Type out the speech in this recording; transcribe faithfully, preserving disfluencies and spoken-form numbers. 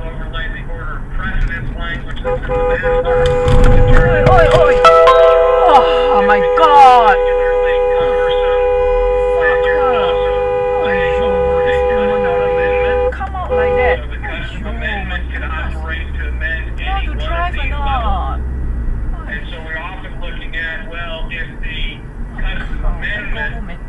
overlay the order of precedence language that's in the master. Oi, oi, oi! Oh, oh my God! Particularly cumbersome. That you're also laying over a custom amendment. Come out like that. So the custom Oh, amendment can operate to amend you know how any to one of drive or these levels. not? And so we're often looking at, well, if the custom Oh, amendment